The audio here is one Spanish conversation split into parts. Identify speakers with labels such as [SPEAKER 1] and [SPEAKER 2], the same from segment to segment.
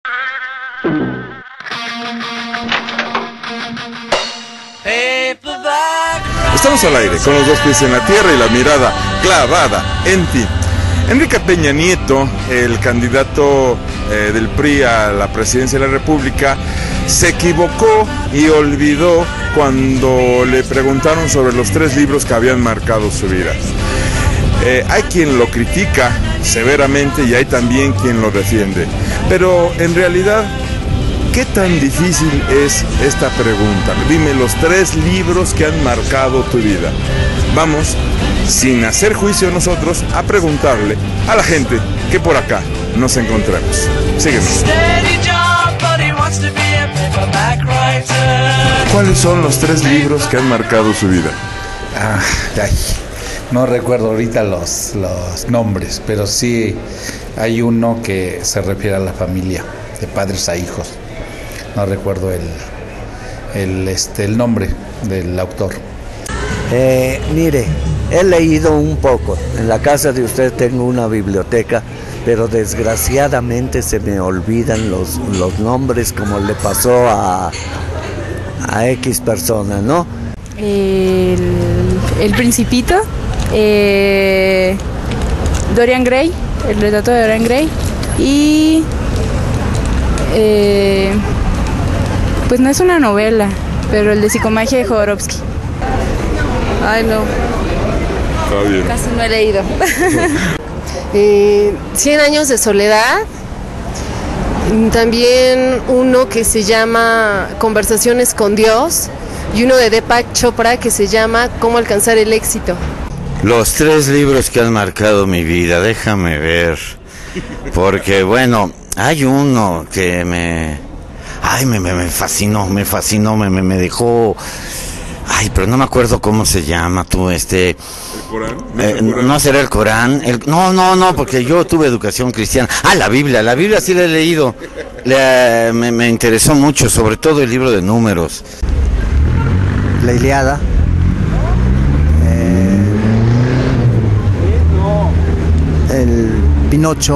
[SPEAKER 1] Estamos al aire, con los dos pies en la tierra y la mirada clavada en ti. Enrique Peña Nieto, el candidato del PRI a la presidencia de la República, se equivocó y olvidó cuando le preguntaron sobre los 3 libros que habían marcado su vida. Hay quien lo critica severamente y hay también quien lo defiende. Pero en realidad, ¿qué tan difícil es esta pregunta? Dime los 3 libros que han marcado tu vida. Vamos, sin hacer juicio nosotros, a preguntarle a la gente que por acá nos encontramos. Sígueme. ¿Cuáles son los 3 libros que han marcado su vida?
[SPEAKER 2] No recuerdo ahorita los nombres, pero sí hay uno que se refiere a la familia, de padres a hijos. No recuerdo el nombre del autor.
[SPEAKER 3] Mire, he leído un poco. En la casa de usted tengo una biblioteca, pero desgraciadamente se me olvidan los nombres, como le pasó a X persona, ¿no?
[SPEAKER 4] El Principito, Dorian Gray, el retrato de Dorian Gray, y pues no es una novela, pero el de Psicomagia de Jodorowsky. Ay, no.
[SPEAKER 1] Está bien.
[SPEAKER 4] Casi no he leído.
[SPEAKER 5] 100 años de soledad. También uno que se llama Conversaciones con Dios, y uno de Deepak Chopra que se llama Cómo alcanzar el éxito.
[SPEAKER 6] Los 3 libros que han marcado mi vida, déjame ver. Porque bueno, hay uno que me fascinó, me dejó. Ay, pero no me acuerdo cómo se llama, tú, ¿El
[SPEAKER 1] Corán?
[SPEAKER 6] No será el Corán. No, porque yo tuve educación cristiana. La Biblia sí la he leído. Me interesó mucho, sobre todo el libro de Números.
[SPEAKER 3] La Ilíada. El Pinocho.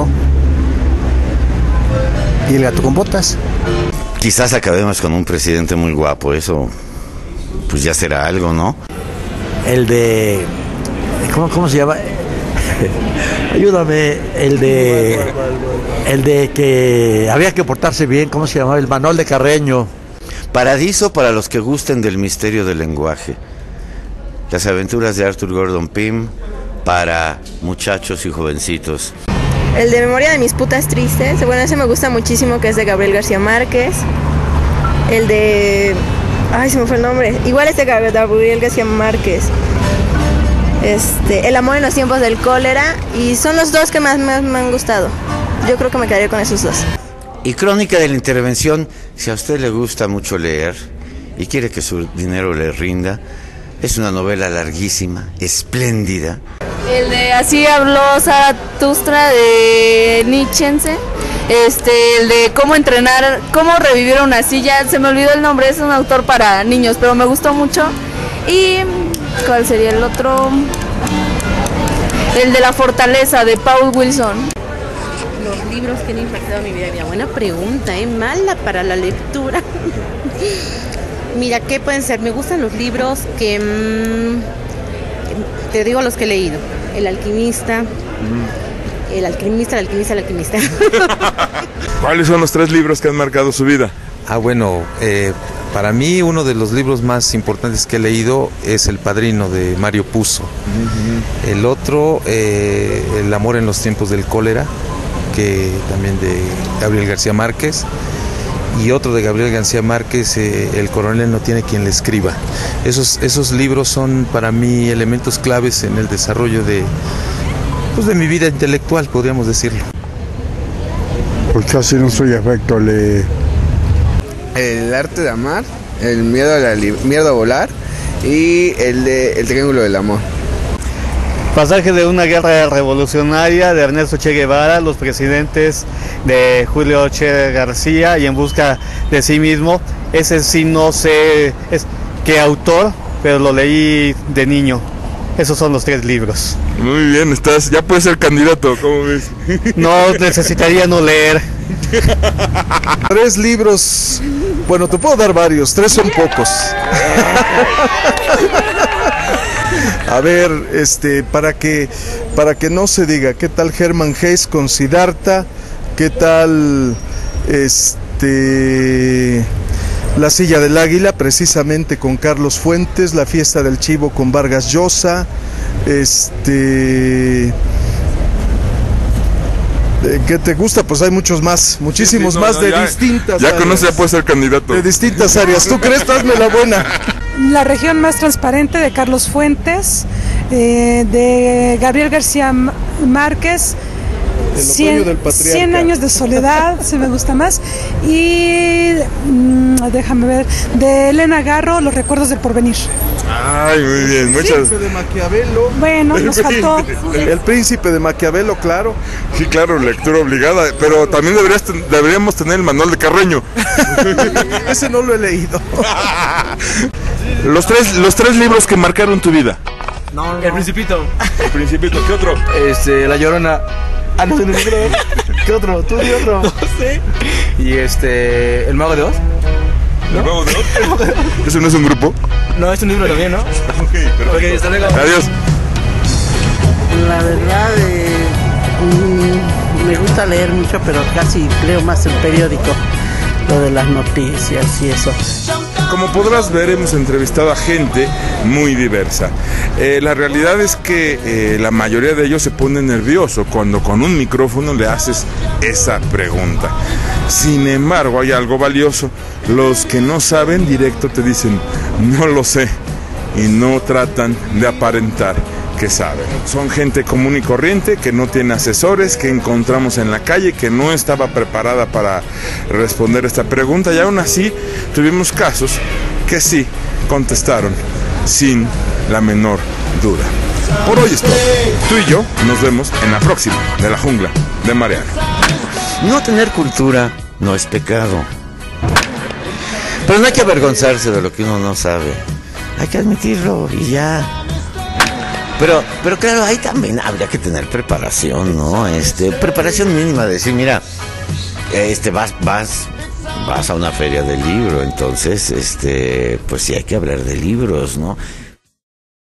[SPEAKER 3] Y el Gato con Botas.
[SPEAKER 6] Quizás acabemos con un presidente muy guapo, eso pues ya será algo, ¿no?
[SPEAKER 3] El de... ¿Cómo se llama? Ayúdame. El de que había que portarse bien, ¿cómo se llamaba? El Manuel de Carreño.
[SPEAKER 6] Paradiso para los que gusten del misterio del lenguaje. Las aventuras de Arthur Gordon Pym para muchachos y jovencitos.
[SPEAKER 7] El de Memoria de mis putas tristes, bueno, ese me gusta muchísimo, que es de Gabriel García Márquez. El de... Ay, se me fue el nombre. Igual es de Gabriel García Márquez. El amor en los tiempos del cólera. Y son los 2 que más me han gustado. Yo creo que me quedaría con esos 2.
[SPEAKER 6] Y Crónica de la Intervención, si a usted le gusta mucho leer y quiere que su dinero le rinda, es una novela larguísima, espléndida.
[SPEAKER 4] El de Así habló Zaratustra de Nietzsche. El de cómo revivir una silla, se me olvidó el nombre, es un autor para niños, pero me gustó mucho. Y ¿cuál sería el otro? El de La Fortaleza, de Paul Wilson.
[SPEAKER 5] Los libros que han impactado mi vida. Mira, buena pregunta, mala para la lectura. Mira, ¿qué pueden ser? Me gustan los libros que... te digo los que he leído. El alquimista. El alquimista.
[SPEAKER 1] ¿Cuáles son los 3 libros que han marcado su vida?
[SPEAKER 2] Bueno, para mí uno de los libros más importantes que he leído es El Padrino, de Mario Puzo. El otro, El amor en los tiempos del cólera, que también de Gabriel García Márquez. Y otro de Gabriel García Márquez, El coronel no tiene quien le escriba. Esos libros son para mí elementos claves en el desarrollo de mi vida intelectual, podríamos decirlo.
[SPEAKER 8] Pues casi no soy afecto,
[SPEAKER 9] El arte de amar, el miedo a volar y el triángulo del amor.
[SPEAKER 10] Pasaje de una guerra revolucionaria, de Ernesto Che Guevara, los presidentes de Julio Che García y En busca de sí mismo. Ese sí no sé qué autor, pero lo leí de niño. Esos son los 3 libros.
[SPEAKER 1] Muy bien, ya puedes ser candidato, ¿cómo ves?
[SPEAKER 10] No, necesitaría no leer.
[SPEAKER 11] 3 libros, bueno, te puedo dar varios, 3 son pocos. A ver, para que no se diga, ¿qué tal Hermann Hesse con Siddhartha? ¿Qué tal La silla del águila, precisamente con Carlos Fuentes? La fiesta del chivo con Vargas Llosa. ¿Qué te gusta? Pues hay muchos más, muchísimos más de distintas áreas.
[SPEAKER 1] Ya conoces, ya puedes ser candidato.
[SPEAKER 11] De distintas áreas. ¿Tú crees? Hazme la buena.
[SPEAKER 12] La región más transparente de Carlos Fuentes, de Gabriel García Márquez.
[SPEAKER 11] El otoño del patriarca.
[SPEAKER 12] 100 años de soledad, se me gusta más. Y déjame ver, de Elena Garro, Los recuerdos del porvenir.
[SPEAKER 1] Ay, muy bien, muchas.
[SPEAKER 11] El príncipe de Maquiavelo.
[SPEAKER 12] Bueno, nos faltó.
[SPEAKER 11] El príncipe de Maquiavelo, claro.
[SPEAKER 1] Sí, claro, lectura obligada, pero también deberíamos tener el manual de Carreño.
[SPEAKER 11] Ese no lo he leído.
[SPEAKER 1] Los tres libros que marcaron tu vida.
[SPEAKER 13] No. El Principito.
[SPEAKER 1] El Principito, ¿qué otro?
[SPEAKER 13] La Llorona. Ah, no, ¿qué otro? ¿Tú di otro? No sé. Y El Mago de Oz.
[SPEAKER 1] ¿No? ¿El Mago de Oz? ¿Eso no es un grupo?
[SPEAKER 13] No, es un libro también, ¿no?
[SPEAKER 1] Ok, perfecto.
[SPEAKER 13] Ok, hasta luego.
[SPEAKER 1] Adiós.
[SPEAKER 14] La verdad, me gusta leer mucho, pero casi leo más el periódico, lo de las noticias y eso.
[SPEAKER 1] Como podrás ver, hemos entrevistado a gente muy diversa. La realidad es que la mayoría de ellos se pone nervioso cuando con un micrófono le haces esa pregunta. Sin embargo, hay algo valioso. Los que no saben directo te dicen, no lo sé, y no tratan de aparentar que saben. Son gente común y corriente, que no tiene asesores, que encontramos en la calle, que no estaba preparada para responder esta pregunta, y aún así tuvimos casos que sí contestaron sin la menor duda. Por hoy es todo. Tú y yo nos vemos en la próxima de La Jungla de Mariano.
[SPEAKER 6] No tener cultura no es pecado, pero no hay que avergonzarse de lo que uno no sabe. Hay que admitirlo y ya. Pero claro, ahí también habría que tener preparación, ¿no? Preparación mínima, de decir, mira, vas a una feria del libro, entonces, pues sí hay que hablar de libros, ¿no?